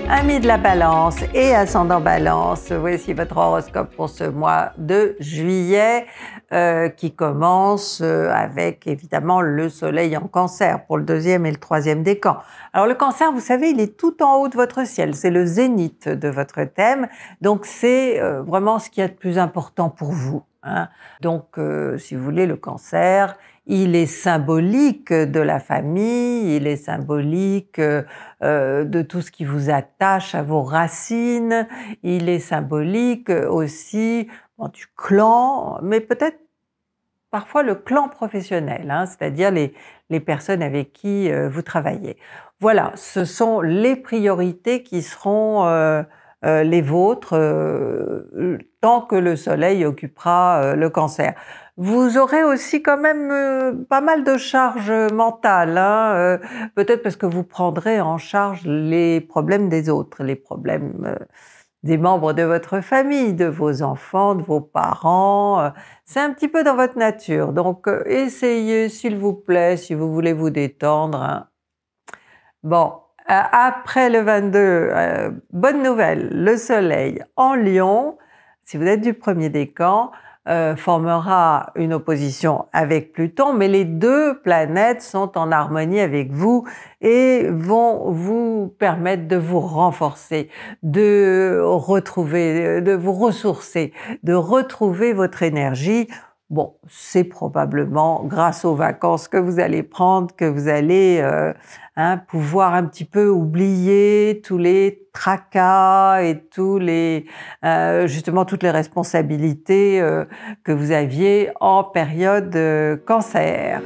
Amis de la Balance et ascendant Balance, voici votre horoscope pour ce mois de juillet qui commence avec évidemment le soleil en Cancer pour le deuxième et le troisième décan. Alors le Cancer, vous savez, il est tout en haut de votre ciel, c'est le zénith de votre thème, donc c'est vraiment ce qu'il y a de plus important pour vous. Donc si vous voulez, le Cancer, il est symbolique de la famille, il est symbolique de tout ce qui vous attache à vos racines, il est symbolique aussi du clan, mais peut-être parfois le clan professionnel, c'est-à-dire les personnes avec qui vous travaillez. Voilà, ce sont les priorités qui seront les vôtres tant que le soleil occupera le Cancer. Vous aurez aussi quand même pas mal de charges mentales, peut-être parce que vous prendrez en charge les problèmes des autres, les problèmes des membres de votre famille, de vos enfants, de vos parents. C'est un petit peu dans votre nature, donc essayez s'il vous plaît, si vous voulez vous détendre. Bon, après le 22, bonne nouvelle, le soleil en Lion, si vous êtes du premier décan, formera une opposition avec Pluton, mais les deux planètes sont en harmonie avec vous et vont vous permettre de vous renforcer, de retrouver, de vous ressourcer, de retrouver votre énergie. Bon, c'est probablement grâce aux vacances que vous allez prendre que vous allez pouvoir un petit peu oublier tous les tracas et tous les justement toutes les responsabilités que vous aviez en période Cancer.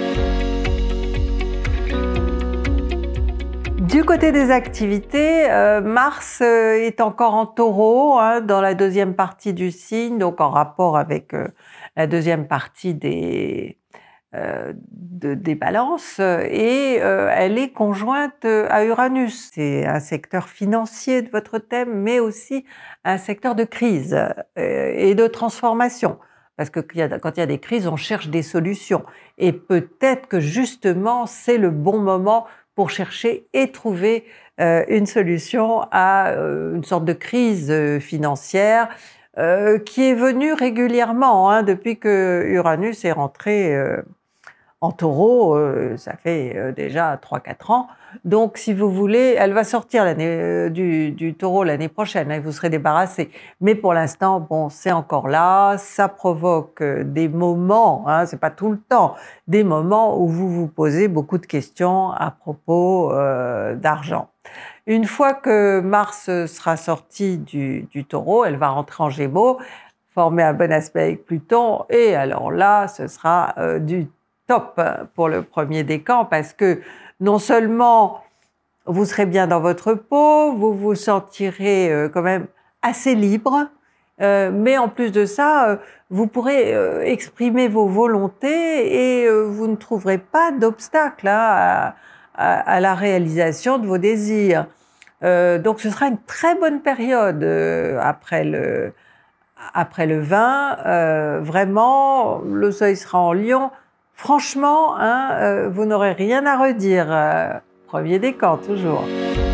Du côté des activités, Mars est encore en Taureau, dans la deuxième partie du signe, donc en rapport avec la deuxième partie des balances, et elle est conjointe à Uranus. C'est un secteur financier de votre thème, mais aussi un secteur de crise et de transformation. Parce que quand il y a des crises, on cherche des solutions. Et peut-être que justement, c'est le bon moment pour chercher et trouver une solution à une sorte de crise financière qui est venue régulièrement depuis que Uranus est rentré en Taureau, ça fait déjà 3-4 ans. Donc si vous voulez, elle va sortir du Taureau l'année prochaine, et vous serez débarrassé. Mais pour l'instant, bon, c'est encore là, ça provoque des moments, c'est pas tout le temps, des moments où vous vous posez beaucoup de questions à propos d'argent. Une fois que Mars sera sorti du Taureau, elle va rentrer en Gémeaux, former un bon aspect avec Pluton, et alors là, ce sera du top pour le premier décan, parce que non seulement vous serez bien dans votre peau, vous vous sentirez quand même assez libre, mais en plus de ça, vous pourrez exprimer vos volontés et vous ne trouverez pas d'obstacle à la réalisation de vos désirs. Donc ce sera une très bonne période après le 20, vraiment, le soleil sera en Lion. Franchement, vous n'aurez rien à redire. Premier décan, toujours.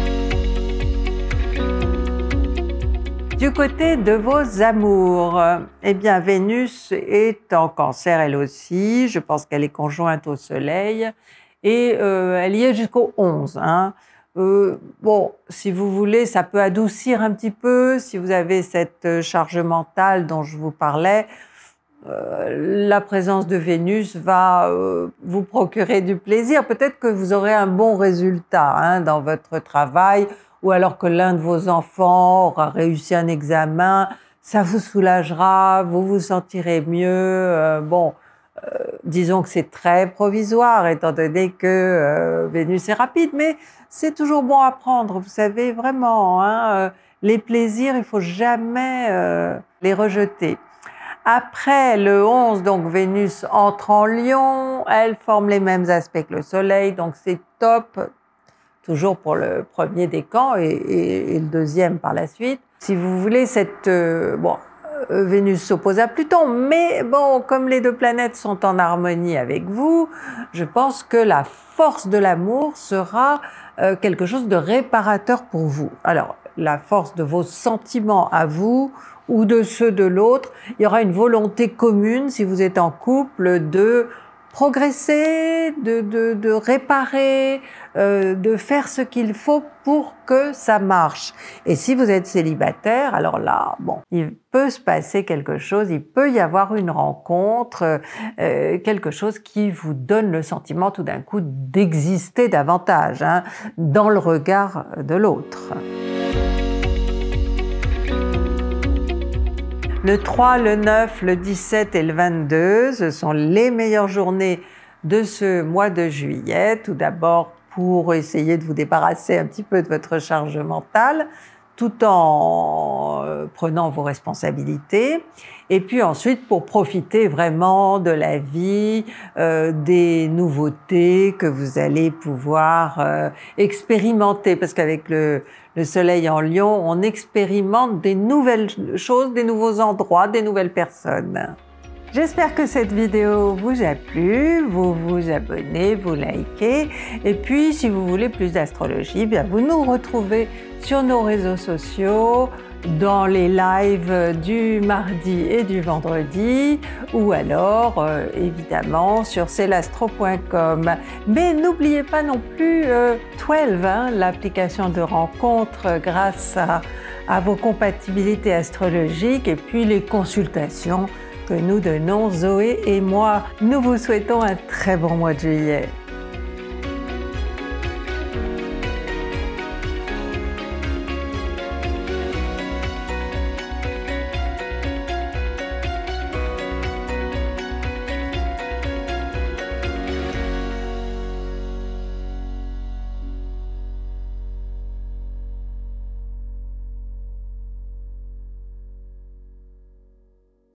Du côté de vos amours, eh bien, Vénus est en Cancer elle aussi. Je pense qu'elle est conjointe au soleil. Et elle y est jusqu'au 11. Bon, si vous voulez, ça peut adoucir un petit peu, si vous avez cette charge mentale dont je vous parlais. La présence de Vénus va vous procurer du plaisir. Peut-être que vous aurez un bon résultat dans votre travail, ou alors que l'un de vos enfants aura réussi un examen. Ça vous soulagera, vous vous sentirez mieux. Disons que c'est très provisoire, étant donné que Vénus est rapide, mais c'est toujours bon à prendre, vous savez, vraiment. Les plaisirs, il ne faut jamais les rejeter. Après le 11, donc Vénus entre en Lion, elle forme les mêmes aspects que le Soleil, donc c'est top, toujours pour le premier décan et le deuxième par la suite. Si vous voulez, Vénus s'oppose à Pluton, mais bon, comme les deux planètes sont en harmonie avec vous, je pense que la force de l'amour sera quelque chose de réparateur pour vous. Alors, la force de vos sentiments à vous ou de ceux de l'autre, il y aura une volonté commune, si vous êtes en couple, de progresser, de réparer, de faire ce qu'il faut pour que ça marche. Et si vous êtes célibataire, alors là, bon, il peut se passer quelque chose, il peut y avoir une rencontre, quelque chose qui vous donne le sentiment tout d'un coup d'exister davantage, hein, dans le regard de l'autre. Le 3, le 9, le 17 et le 22, ce sont les meilleures journées de ce mois de juillet. Tout d'abord pour essayer de vous débarrasser un petit peu de votre charge mentale, tout en prenant vos responsabilités. Et puis ensuite pour profiter vraiment de la vie, des nouveautés que vous allez pouvoir expérimenter. Parce qu'avec le soleil en Lion, on expérimente des nouvelles choses, des nouveaux endroits, des nouvelles personnes. J'espère que cette vidéo vous a plu, vous vous abonnez, vous likez, et puis si vous voulez plus d'astrologie, bien vous nous retrouvez sur nos réseaux sociaux, dans les lives du mardi et du vendredi, ou alors évidemment sur celastro.com. Mais n'oubliez pas non plus 12, hein, l'application de rencontre grâce à vos compatibilités astrologiques, et puis les consultations que nous donnons, Zoé et moi. Nous vous souhaitons un très bon mois de juillet.